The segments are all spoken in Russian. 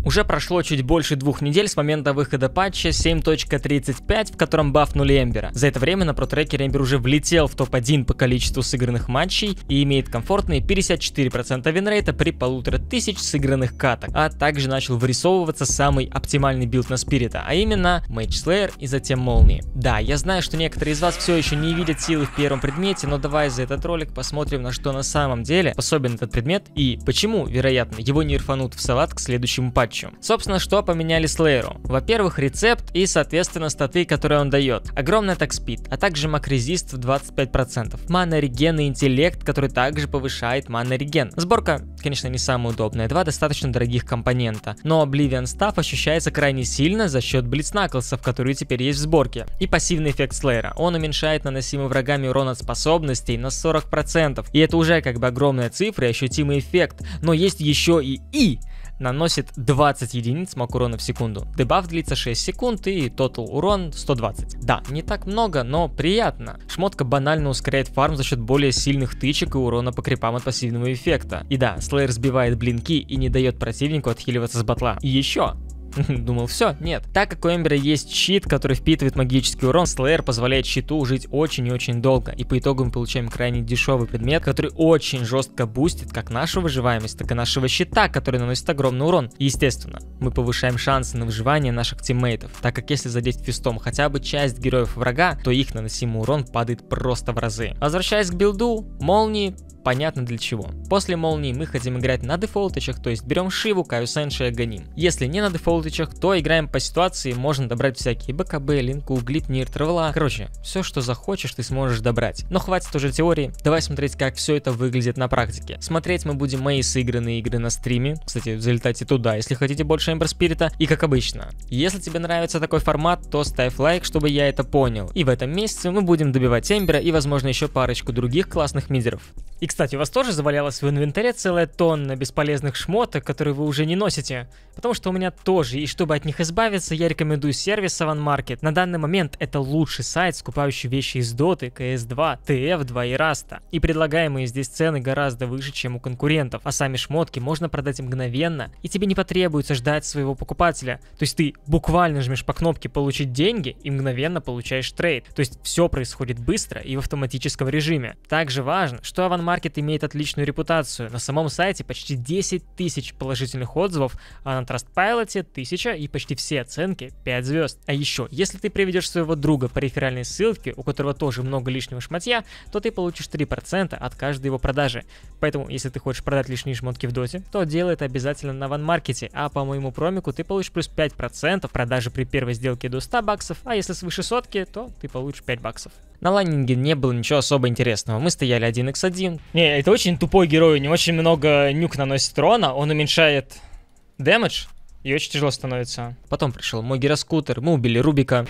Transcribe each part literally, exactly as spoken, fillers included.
Уже прошло чуть больше двух недель с момента выхода патча семь точка тридцать пять, в котором бафнули Эмбера. За это время на протрекере Эмбер уже влетел в топ один по количеству сыгранных матчей и имеет комфортные пятьдесят четыре процента винрейта при полутора тысяч сыгранных каток, а также начал вырисовываться самый оптимальный билд на Спирита, а именно Мейдж Слеер и затем Молнии. Да, я знаю, что некоторые из вас все еще не видят силы в первом предмете, но давай за этот ролик посмотрим, на что на самом деле способен этот предмет и почему, вероятно, его не рфанут в салат к следующему патчу. Собственно, что поменяли Слееру? Во-первых, рецепт и, соответственно, статы, которые он дает. Огромный атак спид, а также макрезист в двадцать пять процентов. Мана реген и интеллект, который также повышает мана реген. Сборка, конечно, не самая удобная, два достаточно дорогих компонента, но Oblivion Staff ощущается крайне сильно за счет блицнаклсов, которые теперь есть в сборке. И пассивный эффект Слеера. Он уменьшает наносимый врагами урон от способностей на сорок процентов. И это уже как бы огромная цифра и ощутимый эффект. Но есть еще и И. Наносит двадцать единиц маг урона в секунду. Дебаф длится шесть секунд и тотал урон сто двадцать. Да, не так много, но приятно. Шмотка банально ускоряет фарм за счет более сильных тычек и урона по крипам от пассивного эффекта. И да, Слеер сбивает блинки и не дает противнику отхиливаться с батла. И еще... Думал, все, нет. Так как у Эмбера есть щит, который впитывает магический урон, Слеер позволяет щиту жить очень и очень долго. И по итогу мы получаем крайне дешевый предмет, который очень жестко бустит как нашу выживаемость, так и нашего щита, который наносит огромный урон. И, естественно, мы повышаем шансы на выживание наших тиммейтов, так как если задеть фистом хотя бы часть героев врага, то их наносимый урон падает просто в разы. Возвращаясь к билду, молнии... Понятно для чего. После молнии мы хотим играть на дефолтычах, то есть берем Шиву, Каю Сенши и Аганим. Если не на дефолтычах, то играем по ситуации, можно добрать всякие БКБ, Линку, Глипнир, Травела. Короче, все, что захочешь, ты сможешь добрать. Но хватит уже теории, давай смотреть, как все это выглядит на практике. Смотреть мы будем мои сыгранные игры на стриме. Кстати, залетайте туда, если хотите больше Эмбер Спирита. И как обычно, если тебе нравится такой формат, то ставь лайк, чтобы я это понял. И в этом месяце мы будем добивать Эмбера и, возможно, еще парочку других классных мидеров. И, кстати, у вас тоже завалялась в инвентаре целая тонна бесполезных шмоток, которые вы уже не носите? Потому что у меня тоже, и чтобы от них избавиться, я рекомендую сервис One Market. На данный момент это лучший сайт, скупающий вещи из Доты, си эс два, ти эф два и Раста. И предлагаемые здесь цены гораздо выше, чем у конкурентов, а сами шмотки можно продать мгновенно, и тебе не потребуется ждать своего покупателя. То есть ты буквально жмешь по кнопке «Получить деньги» и мгновенно получаешь трейд. То есть все происходит быстро и в автоматическом режиме. Также важно, что One Market имеет отличную репутацию. На самом сайте почти десять тысяч положительных отзывов, а на Trustpilot тысяча и почти все оценки пять звезд. А еще, если ты приведешь своего друга по реферальной ссылке, у которого тоже много лишнего шматья, то ты получишь три процента от каждой его продажи. Поэтому, если ты хочешь продать лишние шмотки в доте, то делай это обязательно на One Market, а по моему промику ты получишь плюс пять процентов продажи при первой сделке до ста баксов, а если свыше сотки, то ты получишь пять баксов. На лайнинге не было ничего особо интересного. Мы стояли один икс один. Не, это очень тупой герой, у него очень много нюк наносит урона, он уменьшает дэмэдж и очень тяжело становится. Потом пришел мой гироскутер, мы убили Рубика.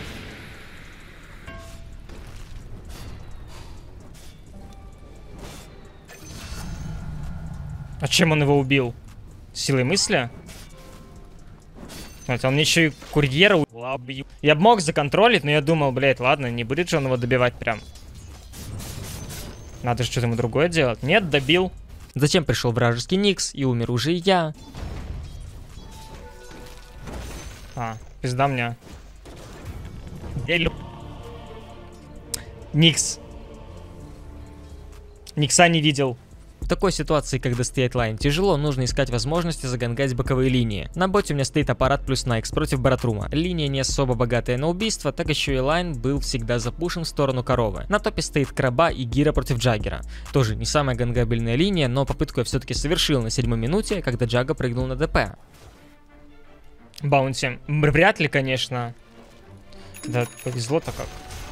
А чем он его убил? Силой мысли? Он мне еще и курьера убил. Я бы мог законтролить, но я думал, блядь, ладно, не будет же он его добивать прям. Надо же что-то ему другое делать. Нет, добил. Зачем пришел вражеский Никс и умер уже и я? А, пизда мне. Никс. Никса не видел. В такой ситуации, когда стоит лайн тяжело, нужно искать возможности загангать боковые линии. На боте у меня стоит аппарат плюс Найкс против Баратрума. Линия не особо богатая на убийство, так еще и лайн был всегда запушен в сторону коровы. На топе стоит Краба и Гира против Джаггера. Тоже не самая гангабельная линия, но попытку я все-таки совершил на седьмой минуте, когда Джага прыгнул на ДП. Баунти. Вряд ли, конечно. Да, повезло-то как.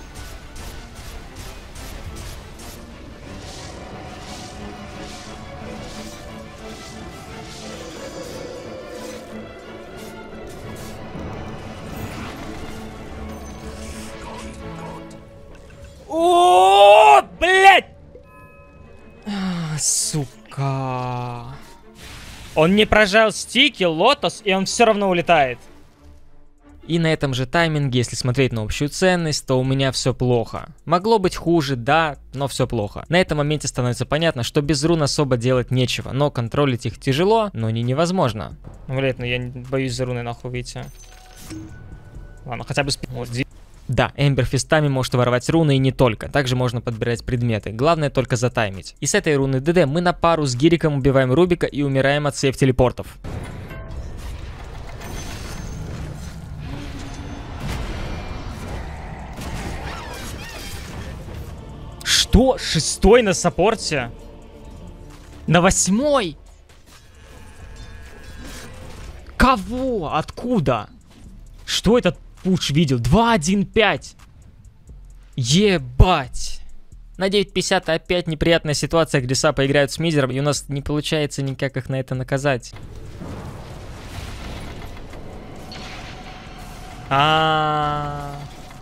О, блядь! А, сука. Он не прожал стики, лотос, и он все равно улетает. И на этом же тайминге, если смотреть на общую ценность, то у меня все плохо. Могло быть хуже, да, но все плохо. На этом моменте становится понятно, что без рун особо делать нечего, но контролить их тяжело, но не невозможно. Ну, блядь, ну я боюсь за руны нахуй выйти. Ладно, хотя бы спи... Вот, да, Эмбер фистами может воровать руны и не только. Также можно подбирать предметы. Главное только затаймить. И с этой руны ДД мы на пару с Гириком убиваем Рубика и умираем от сейф-телепортов. Что? Шестой на саппорте? На восьмой? Кого? Откуда? Что этот пуш видел? два один пять. Ебать. На девять пятьдесят опять неприятная ситуация, где сапы играют с мизером, и у нас не получается никак их на это наказать. А-а-а.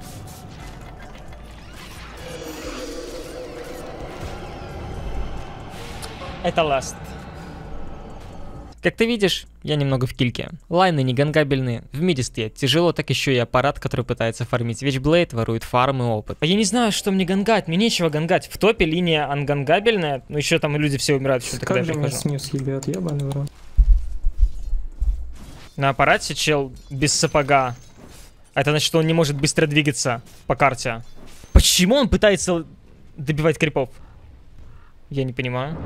Это ласт. Как ты видишь, я немного в кильке. Лайны не гангабельные, в миде стоять тяжело, так еще и аппарат, который пытается фармить Вичблейд, ворует фарм и опыт. А я не знаю, что мне гангать, мне нечего гангать. В топе линия ангангабельная, ну еще там люди все умирают, еще когда я прихожу. Снюс, ебет, ебаный в рот. На аппарате чел без сапога. Это значит, что он не может быстро двигаться по карте. Почему он пытается добивать крипов? Я не понимаю.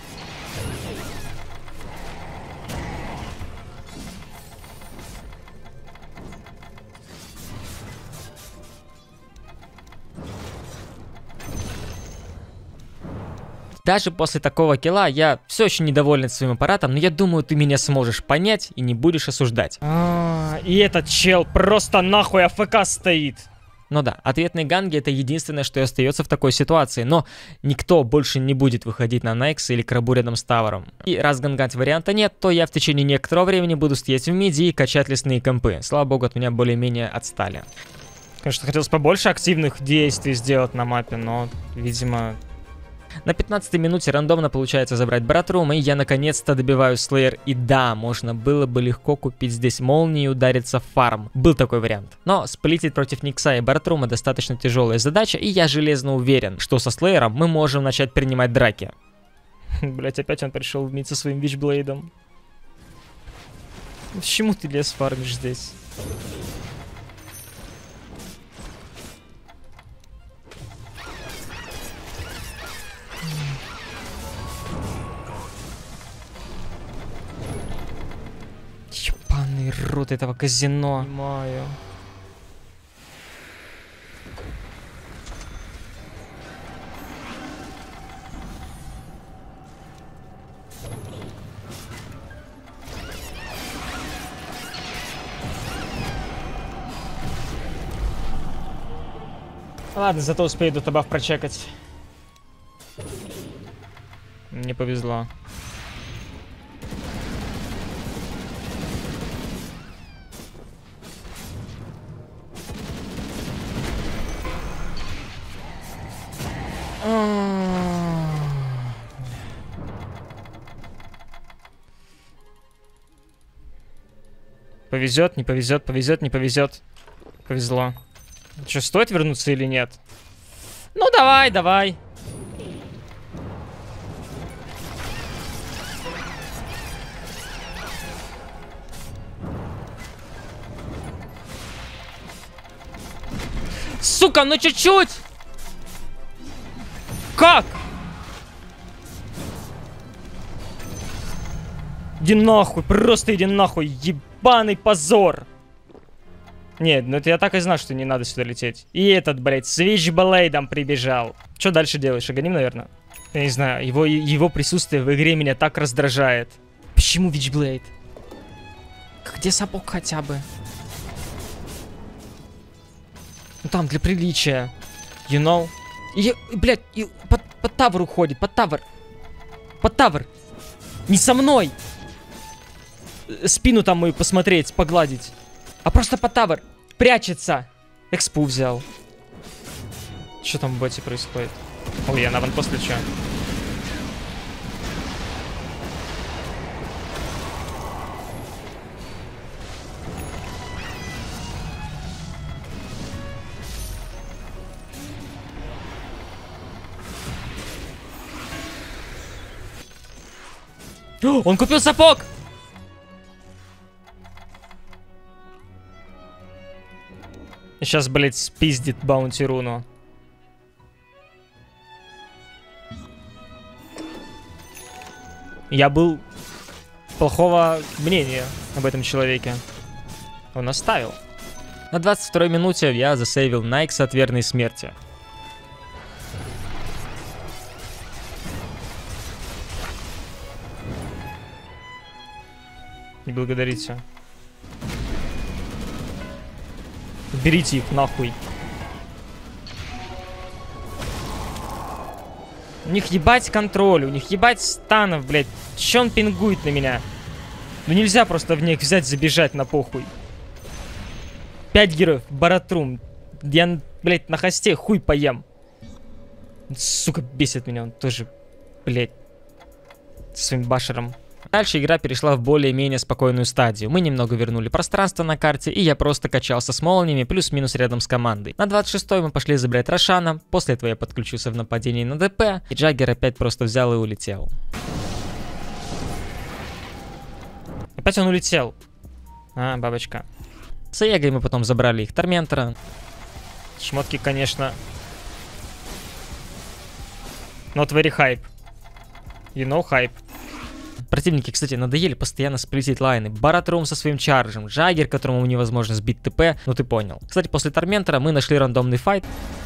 Даже после такого килла я все еще недоволен своим аппаратом, но я думаю, ты меня сможешь понять и не будешь осуждать. А, и этот чел просто нахуй АФК стоит. Ну да, ответные ганги это единственное, что и остается в такой ситуации, но никто больше не будет выходить на Найкс или Крабу рядом с Тавером. И раз гангать варианта нет, то я в течение некоторого времени буду стоять в миде и качать лесные компы. Слава богу, от меня более-менее отстали. Конечно, хотелось побольше активных действий сделать на мапе, но, видимо... На пятнадцатой минуте рандомно получается забрать Братрум, и я наконец-то добиваю Слеер. И да, можно было бы легко купить здесь молнии и удариться в фарм. Был такой вариант. Но сплитить против Никса и Братрума достаточно тяжелая задача, и я железно уверен, что со Слеером мы можем начать принимать драки. Блять, опять он пришел в мид со своим Вичблейдом. Почему ты лес фармишь здесь? Ебаный рот этого казино. Понимаю. Ладно, зато успею до табаф прочекать. Не повезло. Повезет, не повезет, повезет, не повезет. Повезло. Что, стоит вернуться или нет? Ну давай, давай. Сука, ну чуть-чуть! Как? Иди нахуй, просто иди нахуй, ебаный позор. Нет, ну это я так и знал, что не надо сюда лететь. И этот, блядь, с Вичблейдом прибежал. Что дальше делаешь? Шаганим, наверное? Я не знаю, его, его присутствие в игре меня так раздражает. Почему Вичблейд? Где сапог хотя бы? Ну там, для приличия. You know? И, блядь, и под, под тавер уходит, под тавер. Под тавер. Не со мной. Спину там мою посмотреть, погладить. А просто под тавер. Прячется. Экспу взял. Что там в боте происходит? Ой, я на ванпост лечу. Он купил сапог! Сейчас, блядь, спиздит Баунти Руну. Я был плохого мнения об этом человеке. Он оставил. На двадцать второй минуте я засейвил Найкса от верной смерти. Не благодарите. Берите их нахуй. У них ебать контроль, у них ебать станов, блядь. Че он пингует на меня? Ну нельзя просто в них взять, забежать на похуй. Пять героев, Баратрум. Я, блядь, на хосте хуй поем. Сука, бесит меня он тоже, блядь, со своим башером. Дальше игра перешла в более-менее спокойную стадию. Мы немного вернули пространство на карте, и я просто качался с молниями плюс-минус рядом с командой. На двадцать шестой мы пошли забирать Рошана, после этого я подключился в нападении на ДП, и Джаггер опять просто взял и улетел. Опять он улетел. А, бабочка. С Эгой мы потом забрали их Торментора. Шмотки, конечно. Not very hype. You know hype. Противники, кстати, надоели постоянно сплитить лайны. Баратрум со своим чарджем, Джаггер, которому невозможно сбить ТП, ну ты понял. Кстати, после Торментора мы нашли рандомный файт.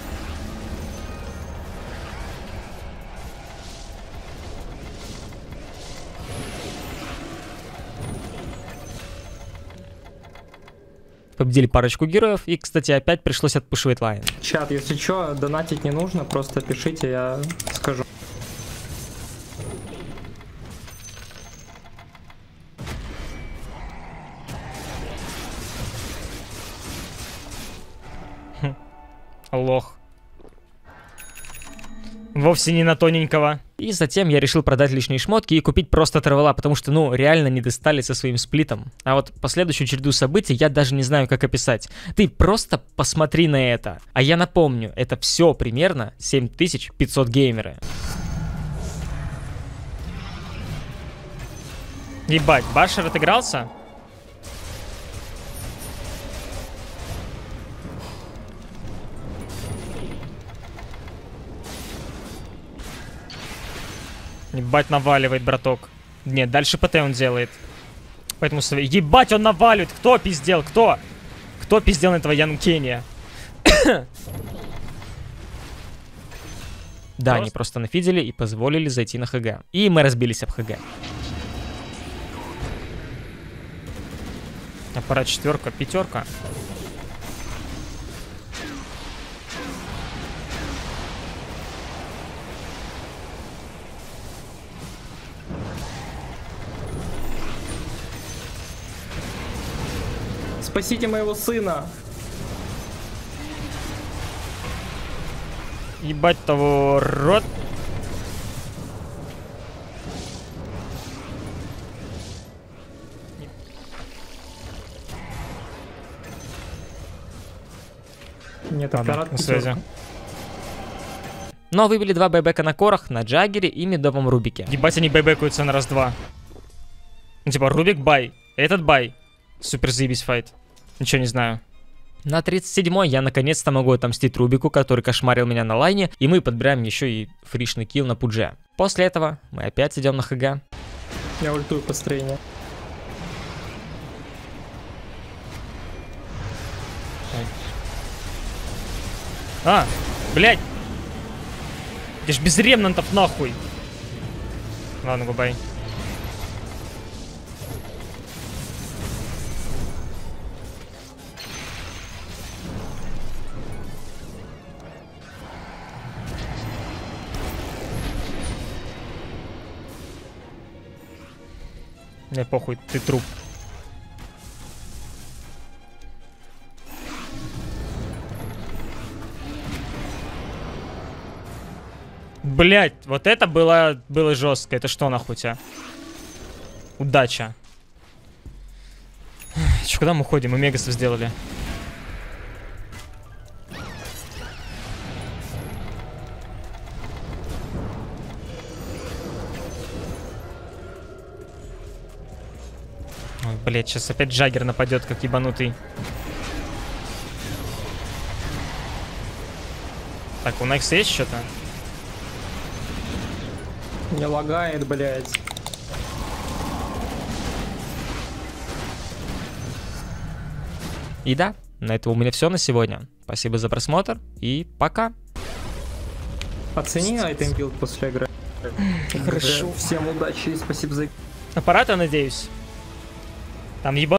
Победили парочку героев, и, кстати, опять пришлось отпушивать лайн. Чат, если что, донатить не нужно, просто пишите, я скажу. Лох. Вовсе не на тоненького. И затем я решил продать лишние шмотки и купить просто тревела, потому что, ну, реально не достали со своим сплитом. А вот последующую череду событий я даже не знаю, как описать. Ты просто посмотри на это. А я напомню, это все примерно семь тысяч пятьсот геймеры. Ебать, Башер отыгрался? Ебать, наваливает, браток. Нет, дальше ПТ он делает. Поэтому... Ебать, он наваливает! Кто пиздел? Кто? Кто пиздел на этого Янкения? Да, они просто нафидели и позволили зайти на ХГ. И мы разбились об ХГ. Аппарат четверка, пятерка. Спасите моего сына. Ебать того рот. Нет, ладно, на связи. Но выбили два байбека на корах, на Джаггере и медовом Рубике. Ебать, они байбекаются на раз-два. Ну, типа, Рубик бай, этот бай. Супер заебись файт. Ничего не знаю. На тридцать седьмой я наконец-то могу отомстить Рубику, который кошмарил меня на лайне, и мы подбираем еще и фришный килл на пудже. После этого мы опять идем на ХГ. Я ультую построение. А, блядь. Ты ж без ремнантов нахуй. Ладно, губай. Не, похуй, ты труп. Блять, вот это было, было жестко. Это что нахуй тебя? Удача. Че, куда мы ходим? Мы мегасов сделали. Блять, сейчас опять Джаггер нападет, как ебанутый. Так, у Некса есть что-то? Не лагает, блядь. И да, на этом у меня все на сегодня. Спасибо за просмотр и пока. Оцени айтем билд после игры. Хорошо. Всем удачи и спасибо за... Аппарата, надеюсь. Там ебан...